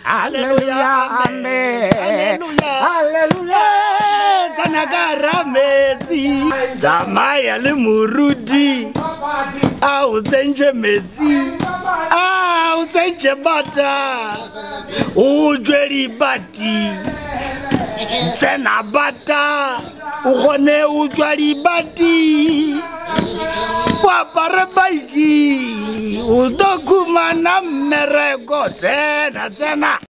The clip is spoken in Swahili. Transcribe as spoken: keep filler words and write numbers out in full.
Hallelujah, amen. Hallelujah. Tanagara mezi. Zamaya le murudi. Au zenje mezi. Au zenje bata. Ujweli bati. Zena bata. Ukone ujweli bati. Wapare baiki. Udokuma na merego. Zena zena.